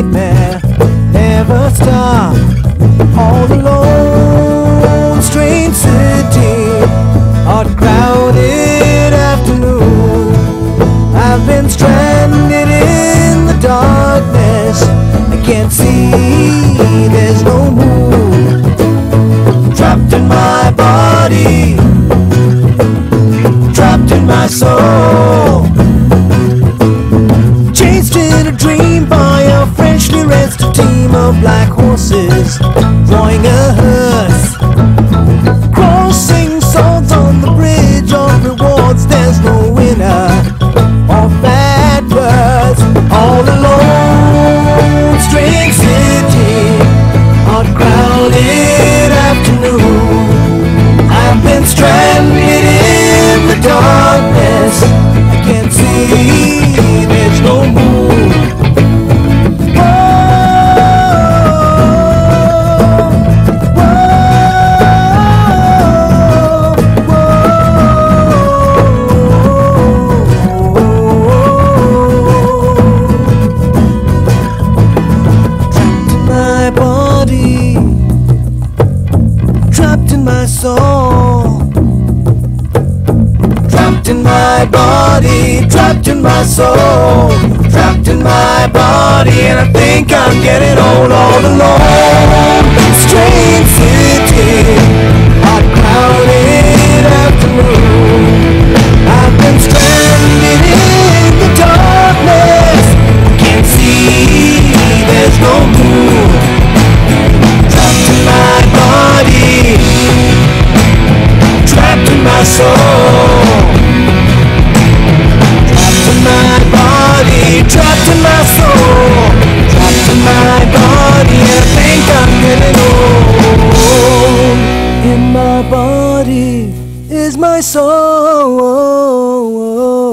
nightmare never stop. All alone, strange city, hot crowded afternoon. I've been stranded in the darkness. I can't see, there's no moon. Trapped in my body, trapped in my soul. Chased in a dream by a freshly rested team of black horses, drawing a hearse, crossing swords on the bridge of rewards. There's no winner or bad words. All alone, strange city, hot crowded afternoon. I've been stranded in the darkness. I can't see, there's no moon. Trapped in my soul, trapped in my body, trapped in my soul, trapped in my body, and I think I'm getting old. All alone, strange city, hot crowded afternoon. I've been stranded in the darkness. I can't see, there's no moon. Trapped in my body, trapped in my soul, trapped in my body, trapped in my soul, trapped in my body, and I think I'm getting old. In my body is my soul.